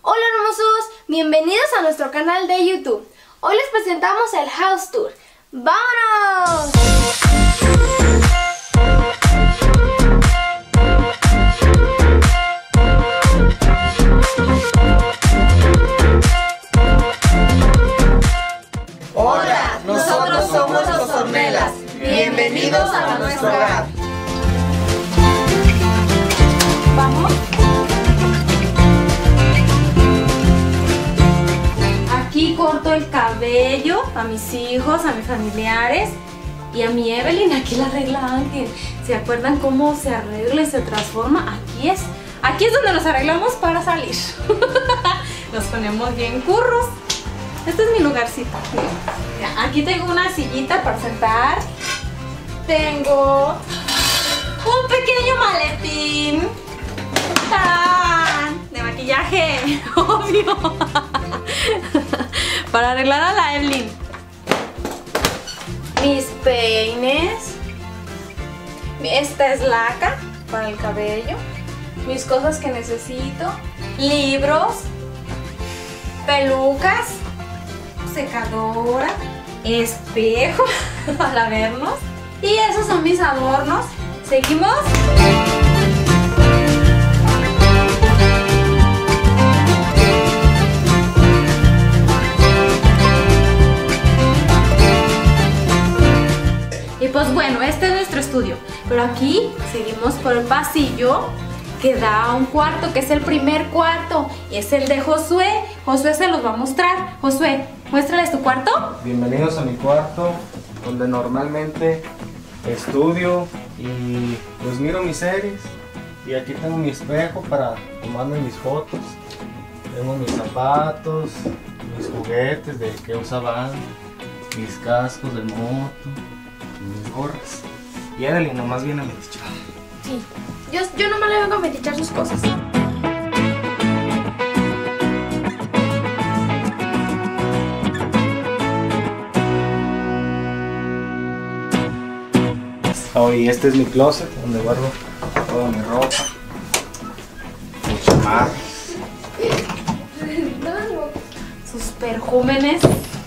Hola hermosos, bienvenidos a nuestro canal de YouTube. Hoy les presentamos el House Tour. ¡Vámonos! Hola, nosotros somos los Ornelas. Bienvenidos a nuestro hogar. Vamos. Aquí corto el cabello a mis hijos, a mis familiares y a mi Evelyn. Aquí la arregla Ángel. ¿Se acuerdan cómo se arregla y se transforma? Aquí es donde nos arreglamos para salir. Nos ponemos bien curros. Este es mi lugarcito. Mira, aquí tengo una sillita para sentar. Tengo un pequeño maletín. ¡Tarán! De maquillaje, obvio. Para arreglar a la Evelyn. Mis peines. Esta es laca para el cabello. Mis cosas que necesito. Libros. Pelucas. Secadora. Espejo para vernos. Y esos son mis adornos. ¿Seguimos? Y pues bueno, este es nuestro estudio. Pero aquí seguimos por el pasillo que da a un cuarto, que es el primer cuarto. Y es el de Josué. Josué se los va a mostrar. Josué, muéstrales tu cuarto. Bienvenidos a mi cuarto, donde normalmente estudio y pues miro mis series. Y aquí tengo mi espejo para tomarme mis fotos. Tengo mis zapatos, mis juguetes de que usaba antes, mis cascos de moto, mis gorras. Y Evelyn nomás viene a metichar. Sí, yo nomás le vengo a metichar sus cosas. Oh, y este es mi closet, donde guardo toda mi ropa, mis chamarras. Sus perjúmenes.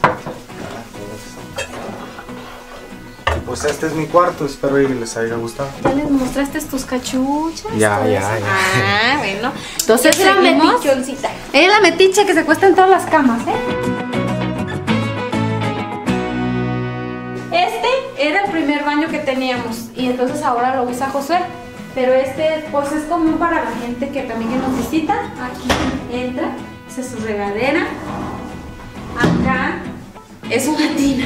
Y pues este es mi cuarto, espero que les haya gustado. ¿Ya les mostraste tus cachuchas? Ya. Ah, bueno. Entonces Es la seguimos. metichoncita. Ella es la metiche que se acuesta en todas las camas, ¿eh? Este era el primer baño que teníamos y entonces ahora lo usa Josué. Pero este pues es común para la gente que también nos visita. Aquí entra, esa es su regadera. Acá es una tina.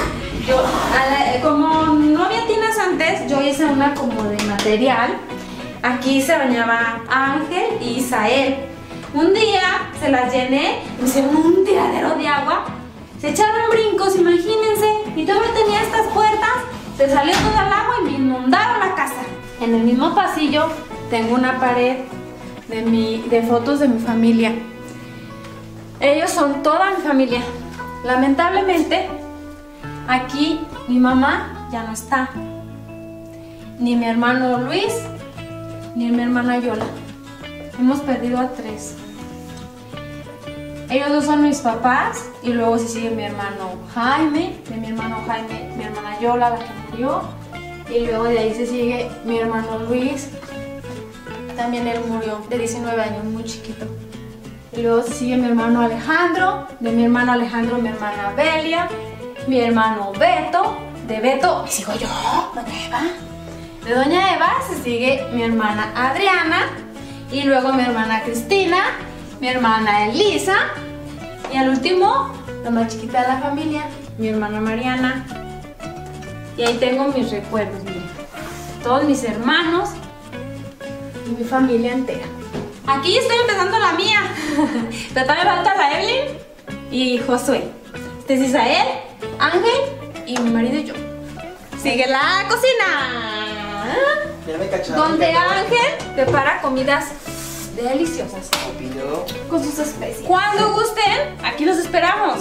Como no había tinas antes, yo hice una como de material. Aquí se bañaba Ángel y Isael. Un día se las llené, me hicieron un tiradero de agua. Se echaron brincos, imagínense. Y todavía tenía estas puertas. Se salió todo el agua y me inundaron la casa. En el mismo pasillo tengo una pared de fotos de mi familia. Ellos son toda mi familia. Lamentablemente, aquí mi mamá ya no está. Ni mi hermano Luis, ni mi hermana Yola. Hemos perdido a 3. Ellos dos son mis papás y luego se sigue mi hermano Jaime, de mi hermano Jaime, mi hermana Yola, la que murió. Y luego de ahí se sigue mi hermano Luis, también él murió de 19 años, muy chiquito. Y luego se sigue mi hermano Alejandro, de mi hermano Alejandro mi hermana Belia, mi hermano Beto, de Beto sigo yo, doña Eva. De doña Eva se sigue mi hermana Adriana y luego mi hermana Cristina, mi hermana Elisa y al último, la más chiquita de la familia, mi hermana Mariana. Y ahí tengo mis recuerdos, miren, todos mis hermanos y mi familia entera. Aquí estoy empezando la mía, pero también falta la Evelyn y Josué. Este es Isael, Ángel y mi marido y yo. Sigue la cocina, donde Ángel prepara comidas deliciosas con sus especies. Cuando gusten, aquí los esperamos.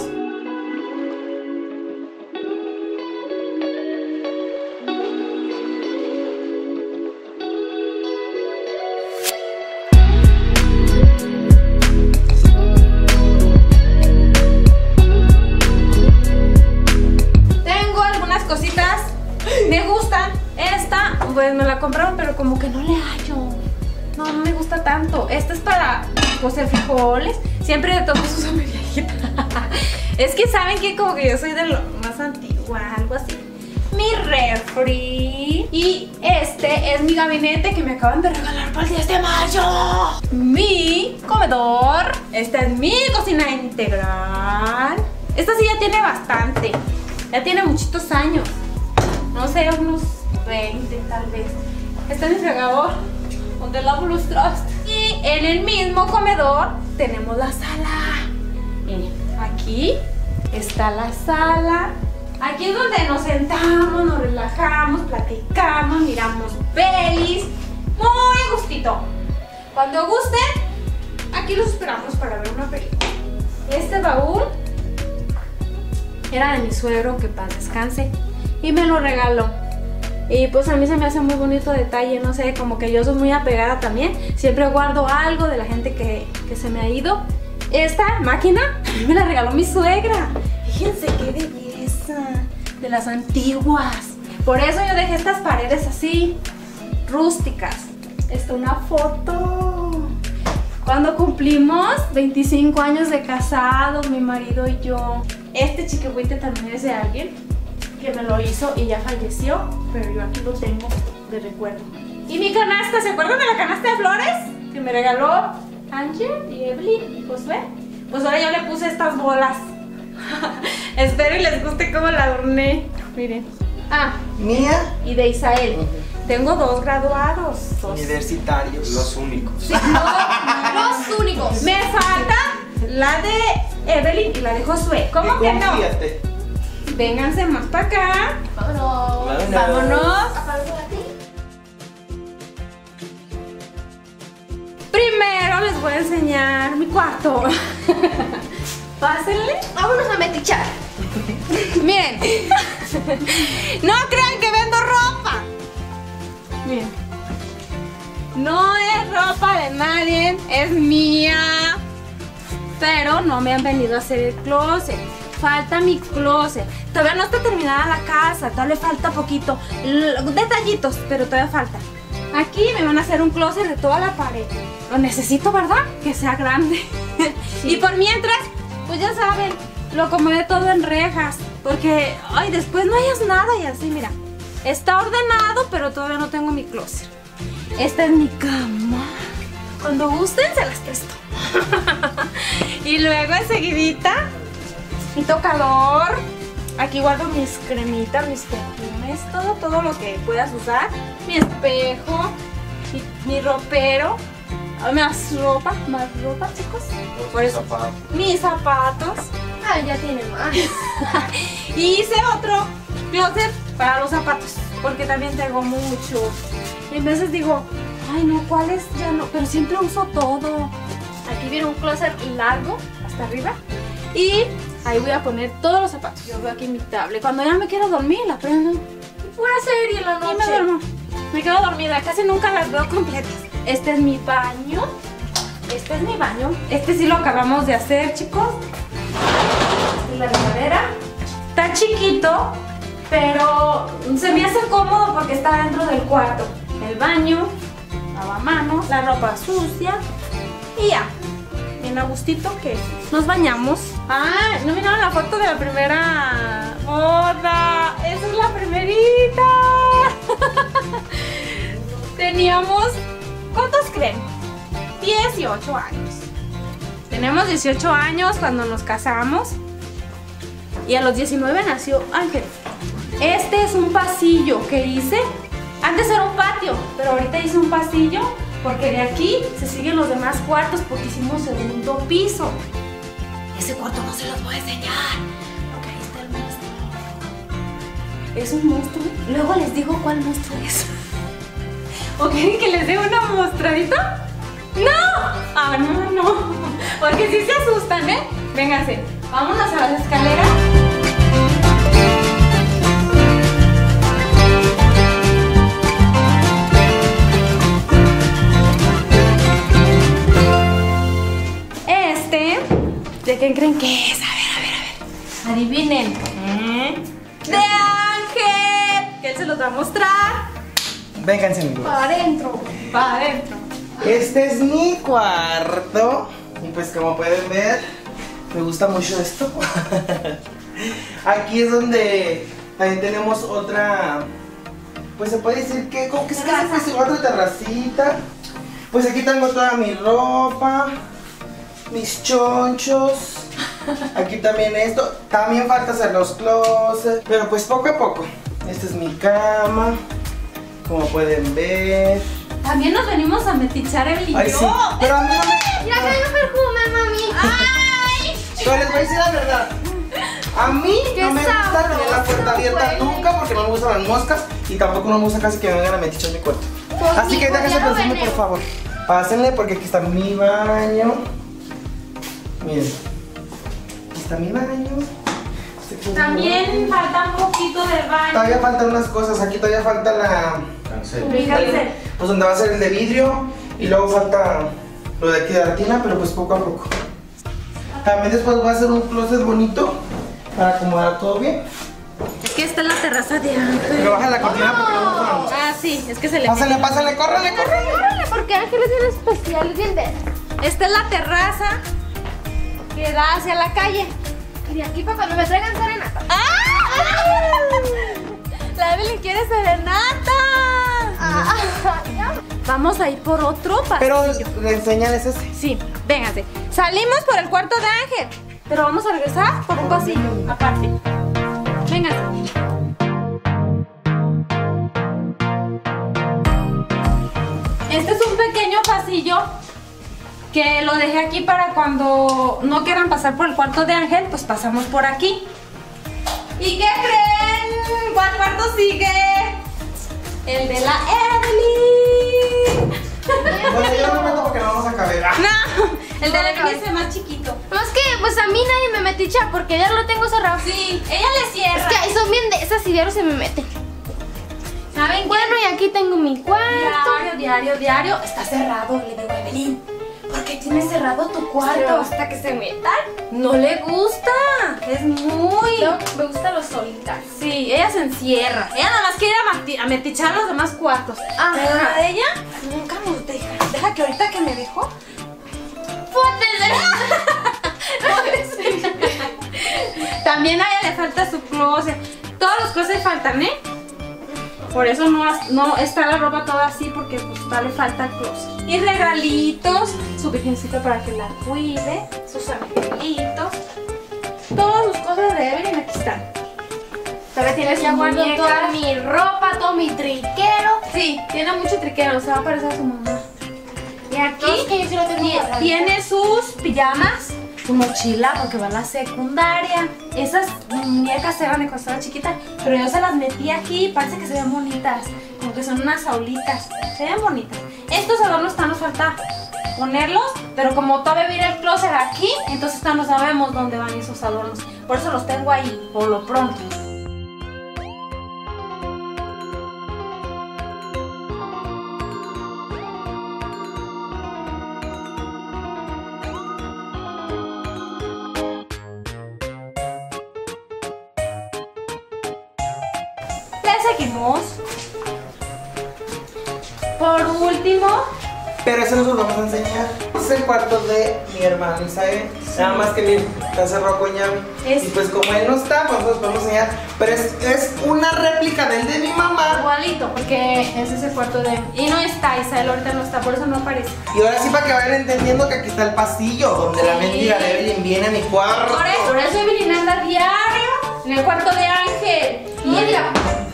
compraron, pero como que no le hallo. No me gusta tanto. Este es para cocer frijoles. Siempre de todos uso mi viejita. Es que saben que como que yo soy de lo más antigua, algo así. Mi refri. Y este es mi gabinete que me acaban de regalar para el 10 de mayo. Mi comedor. Esta es mi cocina integral. Esta sí ya tiene bastante. Ya tiene muchitos años. No sé, unos 20 tal vez. Este es mi fregador, donde lavo los trastes. Y en el mismo comedor tenemos la sala. Miren, aquí está la sala. Aquí es donde nos sentamos, nos relajamos, platicamos, miramos pelis. Muy a gustito. Cuando gusten, aquí los esperamos para ver una película. Este baúl era de mi suegro, que paz descanse, y me lo regaló. Y pues a mí se me hace muy bonito detalle, no sé, como que yo soy muy apegada también. Siempre guardo algo de la gente que se me ha ido. Esta máquina me la regaló mi suegra. Fíjense qué belleza, de las antiguas. Por eso yo dejé estas paredes así, rústicas. Esta es una foto. Cuando cumplimos 25 años de casados, mi marido y yo. Este chiquihuite también es de alguien que me lo hizo y ya falleció, pero yo aquí lo tengo de recuerdo. Y mi canasta, ¿se acuerdan de la canasta de flores que me regaló Ángel y Evelyn y Josué? Pues ahora yo le puse estas bolas. Espero y les guste cómo la adorné. Miren. Ah, ¿Mía? y de Isael. Tengo 2 graduados. Universitarios. Los únicos. Sí, los únicos. Me falta la de Evelyn y la de Josué. ¿Cómo que no? Confíate. Vénganse más para acá. Vámonos. Vámonos. ¿Apago a ti? Primero les voy a enseñar mi cuarto. Pásenle. Vámonos a metichar. Miren. No crean que vendo ropa. Miren. No es ropa de nadie, es mía. Pero no me han venido a hacer el closet. Falta mi closet. Todavía no está terminada la casa, todavía le falta poquito. Detallitos, pero todavía falta. Aquí me van a hacer un closet de toda la pared. Lo necesito, ¿verdad? Que sea grande. Sí. Y por mientras, pues ya saben, lo acomodé todo en rejas. Porque, ay, después no hayas nada y así, mira. Está ordenado, pero todavía no tengo mi closet. Esta es mi cama. Cuando gusten, se las presto. Y luego enseguidita, mi tocador. Aquí guardo mis cremitas, mis perfumes, todo lo que puedas usar. Mi espejo, mi ropero. Más ropa, chicos. Por eso, mis zapatos. Ah, ya tiene más. Y hice otro closet para los zapatos, porque también tengo mucho. Y a veces digo, ay no, ¿cuáles? Ya no, pero siempre uso todo. Aquí viene un closet largo, hasta arriba. Y ahí voy a poner todos los zapatos. Yo veo aquí mi tablet. Cuando ya me quiero dormir, la prendo. Y pura serie en la noche. Y me duermo. Me quedo dormida, casi nunca las veo completas. Este es mi baño. Este es mi baño. Este sí lo acabamos de hacer, chicos. Esta es la regadera. Está chiquito, pero se me hace cómodo porque está dentro del cuarto. El baño, lavamanos, la ropa sucia y ya. Bien a gustito que nos bañamos. Ah, ¿no miraron la foto de la primera boda? Esa es la primerita. Teníamos, ¿cuántos creen? 18 años. Tenemos 18 años cuando nos casamos. Y a los 19 nació Ángel. Este es un pasillo que hice. Antes era un patio, pero ahorita hice un pasillo porque de aquí se siguen los demás cuartos porque hicimos segundo piso. Ese cuarto no se los voy a enseñar porque ahí está el monstruo. ¿Es un monstruo? Luego les digo cuál monstruo es. ¿O quieren que les dé una mostradita? ¡No! Ah, no. Porque si se asustan, ¿eh? Vénganse. Vámonos a las escaleras. ¿De quién creen que es? A ver. Adivinen. De Ángel. Que él se los va a mostrar. Vénganse, amigos. Para adentro. Va adentro. Este es mi cuarto. Y pues como pueden ver, me gusta mucho esto. Aquí es donde también tenemos otra, pues se puede decir que, como que es otra terracita. Pues aquí tengo toda mi ropa, mis chonchos. Aquí también esto. También falta hacer los closets, pero pues poco a poco. Esta es mi cama, como pueden ver. También nos venimos a metichar Evelyn y Ay, yo. sí, pero a mí no me... Mira que hay un perfume, mami. ¡Ay! Pero les voy a decir la verdad. A mí no me gusta tener la puerta abierta huele. nunca porque no me gustan las moscas y tampoco no me gusta casi que me vengan a metichar mi cuarto. Así que déjense perfume, por favor. Pásenle porque aquí está mi baño. Miren. Aquí está mi baño. También falta un poquito del baño. Todavía faltan unas cosas. Aquí todavía falta la... Fíjense. Pues donde va a ser el de vidrio. Y luego falta lo de aquí de la tina, pero pues poco a poco. También después voy a hacer un closet bonito para acomodar todo bien. Es que esta es la terraza de Ángel. Pero baja la cortina porque no me gusta la luz. Ah, sí, es que se le... Pásale, pásale, córrele, córrele. Órale, porque Ángel es bien especial, es bien de... Esta es la terraza que da hacia la calle. Y de aquí para cuando me traigan serenata. La Evelyn quiere serenata. Vamos a ir por otro pasillo. Pero le enseñales ese. Sí, véngase. Salimos por el cuarto de Ángel, pero vamos a regresar por un pasillo aparte. Véngase. Este es un pequeño pasillo que lo dejé aquí para cuando no quieran pasar por el cuarto de Ángel, pues pasamos por aquí. ¿Y qué creen? ¿Cuál cuarto sigue? El de la Evelyn. Bueno, yo no me meto porque no vamos a caber. No, el de la Evelyn es el más chiquito. No, es que pues a mí nadie me meticha porque ya lo tengo cerrado. Sí, ella le cierra. Es que ahí son bien de esas y diario se me meten. ¿Saben qué? Bueno, y aquí tengo mi cuarto. Diario. Está cerrado, le digo a Evelyn. ¿Por qué tienes cerrado tu cuarto? Hasta que se metan. No le gusta. Es muy... No, me gustan los solitarios. Sí, ella se encierra. Ella nada más quiere a metichar los demás cuartos. Ajá. Pero la de ella nunca nos deja. Deja que ahorita que me dejó. También a ella le falta su closet. Todos los closets faltan, ¿eh? Por eso no está la ropa toda así, porque pues todavía le falta el closet. Y regalitos, su virgencita para que la cuide, sus angelitos. Todas sus cosas de Evelyn aquí están. Todavía tienes ya guardo toda mi ropa, todo mi triquero. Sí, tiene mucho triquero, se va a parecer a su mamá. Y aquí No, es que yo sí lo tengo guardadito. tiene sus pijamas, su mochila porque va a la secundaria. Esas muñecas eran de cuando estaba chiquita, pero yo se las metí aquí y parece que se ven bonitas. Como que son unas aulitas. Se ven bonitas. Estos adornos están, nos falta ponerlos, pero como todavía viene el closet aquí, entonces no sabemos dónde van esos adornos. Por eso los tengo ahí, por lo pronto. Seguimos. Por último, Pero eso nos lo vamos a enseñar. Este es el cuarto de mi hermano Isael. Nada más que miren, está cerrado con llave. Y pues como él no está, pues nos podemos enseñar. Pero es una réplica del de mi mamá. igualito, porque ese es el cuarto de... Y no está, Isael ahorita no está, por eso no aparece. Y ahora sí para que vayan entendiendo que aquí está el pasillo donde la mendiga de Evelyn viene a mi cuarto. Por eso Evelyn anda diario en el cuarto de Ángel. Y ella...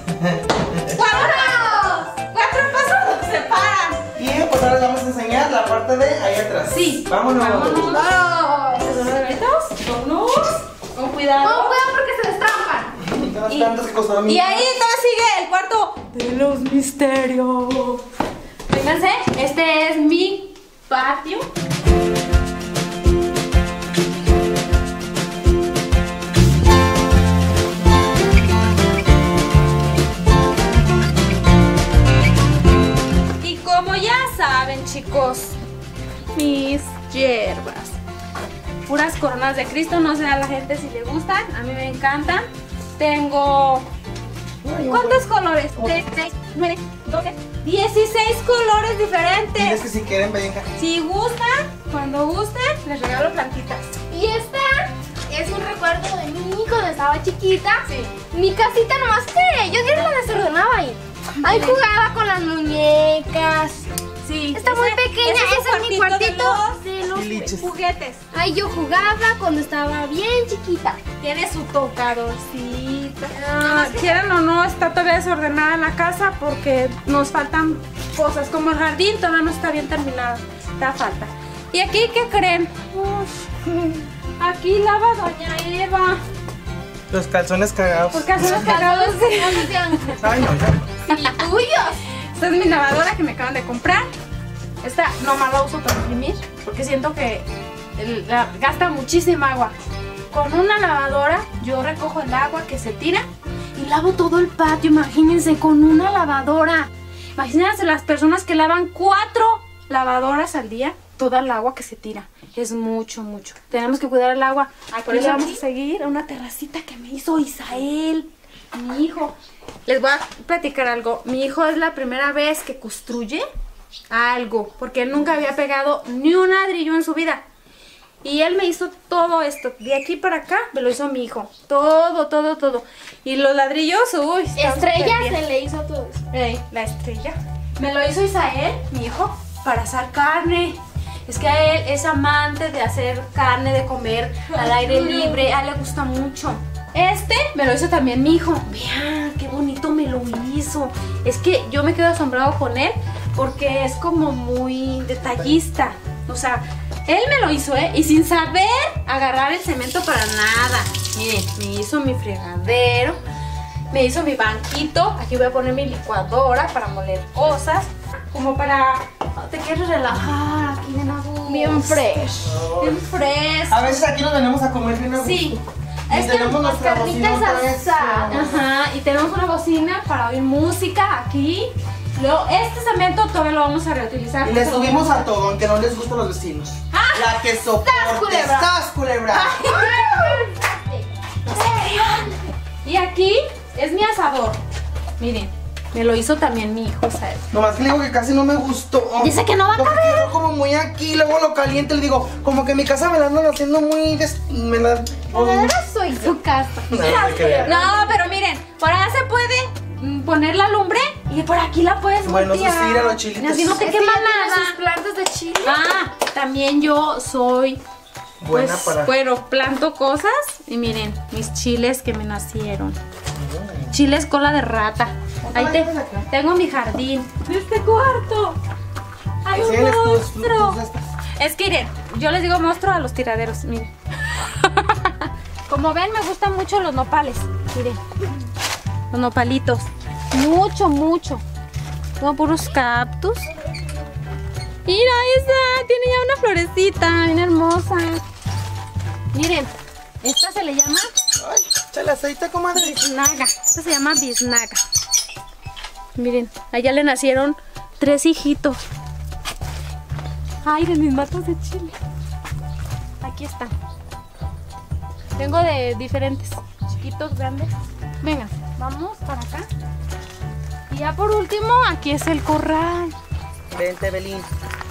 ¡Cuatro pasos nos separan! Y pues ahora les vamos a enseñar la parte de ahí atrás. Sí. Vámonos. ¿Estos son los regalitos? Vámonos. Con cuidado. No, cuidado porque se destrampan. Todas tantas que costaron mi... Y ahí todavía sigue el cuarto de los misterios. Vénganse, este es mi patio. Y como ya saben, chicos, mis hierbas. Puras coronas de Cristo, no sé a la gente si le gustan, a mí me encantan. Tengo... ¿Cuántos colores? 3, 6, 9, 12, 16 colores diferentes. Diles que si quieren vengan. Si gustan, cuando gusten, les regalo plantitas. Y esta es un recuerdo de mí cuando estaba chiquita. Sí. Mi casita nomás que yo siempre la desordenaba ahí. Ahí jugaba con las muñecas. Sí. Está muy pequeña, ese es mi cuartito de los Tiliches. juguetes. Ahí yo jugaba cuando estaba bien chiquita. Tiene su tocadorcito. Quieran o no, está todavía desordenada la casa porque nos faltan cosas. Como el jardín todavía no está bien terminado. Da falta. ¿Y aquí qué creen? Aquí lava doña Eva. Los calzones cagados. Porque hace los cagados. Ay, no, ya. Y tuyos. Esta es mi lavadora que me acaban de comprar. Esta nomás la uso para imprimir porque siento que gasta muchísima agua. Con una lavadora yo recojo el agua que se tira y lavo todo el patio. Imagínense, con una lavadora. Imagínense las personas que lavan 4 lavadoras al día, toda el agua que se tira. Es mucho, mucho. Tenemos que cuidar el agua. Por eso vamos a seguir a una terracita que me hizo Isael, mi hijo. Les voy a platicar algo. Mi hijo es la primera vez que construye algo, porque él nunca había pegado ni un ladrillo en su vida. Y él me hizo todo esto. De aquí para acá me lo hizo mi hijo. Todo, todo, todo. Y los ladrillos, uy. Estrella se le hizo todo eso. La estrella. Me lo hizo Isael, mi hijo, para asar carne. Es que a él es amante de hacer carne, de comer al aire libre. A él le gusta mucho. Este me lo hizo también mi hijo. Vean, qué bonito me lo hizo. Es que yo me quedo asombrado con él porque es como muy detallista. O sea, él me lo hizo, y sin saber agarrar el cemento para nada. Miren, me hizo mi fregadero, me hizo mi banquito. Aquí voy a poner mi licuadora para moler cosas. Como para... ¿Te quieres relajar aquí, nena? Bien fresh. Bien fresh. A veces aquí nos venimos a comer bien a gusto. Sí. Y Es que tenemos las nuestra carnitas bocina otra vez. asadas. Ajá, y tenemos una bocina para oír música aquí. Luego, este cemento todavía lo vamos a reutilizar. Y le subimos a todo, aunque no les gusta a los vecinos. La que soporte. culebra! ¡Sas, culebra! Y aquí es mi asador. Miren, me lo hizo también mi hijo, ¿sabes? Nomás que le digo que casi no me gustó. Dice que no va a Porque caber. quedó como muy aquí, luego lo caliente. Le digo, como que mi casa me la andan haciendo muy... Ahora soy su casa. No, no creo. No, pero miren, por allá se puede poner la lumbre y por aquí la puedes Bueno, eso voltear. sí, a los chilitos. Así no te Es que quema ya tiene nada. sus plantas de chile. Ah, también yo soy... Buena para... Bueno, planto cosas y miren, mis chiles que me nacieron. Chiles cola de rata. Ahí tengo mi jardín. Este cuarto. Hay un Enséñales tus monstruo. frutos estos. Es que miren, yo les digo monstruo a los tiraderos, miren. Como ven, me gustan mucho los nopales. Miren, los nopalitos. Mucho, mucho. Tengo puros cactus. Mira esa, tiene ya una florecita, bien hermosa. Miren, esta se le llama Ay, échale aceite, comadre. biznaga. Esta se llama biznaga. Miren, allá le nacieron 3 hijitos. Ay, de mis matos de chile. Aquí están. Tengo de diferentes, chiquitos, grandes. Venga, vamos para acá. Y ya por último, aquí es el corral. Vente, Belín.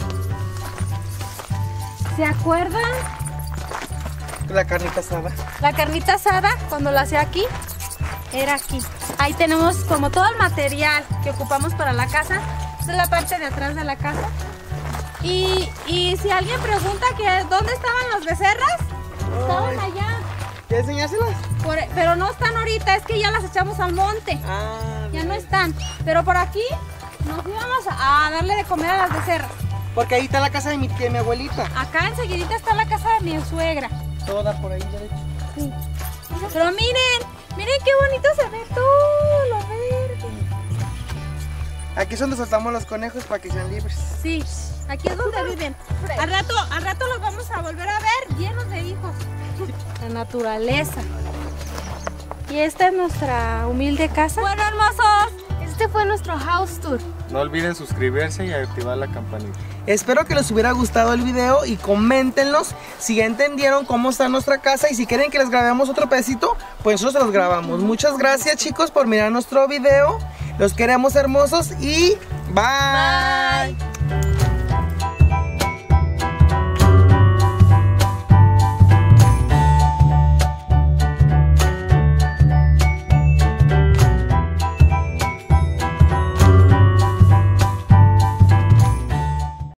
¿Se acuerdan? La carnita asada. La carnita asada, cuando la hacía aquí, era aquí. Ahí tenemos como todo el material que ocupamos para la casa. Esta es la parte de atrás de la casa. Y si alguien pregunta que dónde estaban las becerras, estaban allá. ¿Quieres enseñárselas? Pero no están ahorita, es que ya las echamos al monte. Ah, Ya no están. Pero por aquí nos íbamos a darle de comer a las becerras. porque ahí está la casa de mi abuelita. Acá enseguidita está la casa de mi suegra. Toda por ahí, derecho. Sí. Pero miren qué bonito se ve todo lo verde. Aquí es donde soltamos los conejos para que sean libres. Sí, aquí es donde viven. Al rato los vamos a volver a ver llenos de hijos. La naturaleza. Y esta es nuestra humilde casa. Bueno, hermosos. Este fue nuestro house tour. No olviden suscribirse y activar la campanita. Espero que les hubiera gustado el video y coméntenos si ya entendieron cómo está nuestra casa y si quieren que les grabemos otro pedacito, pues nosotros se los grabamos. Muchas gracias, chicos, por mirar nuestro video. Los queremos hermosos y bye.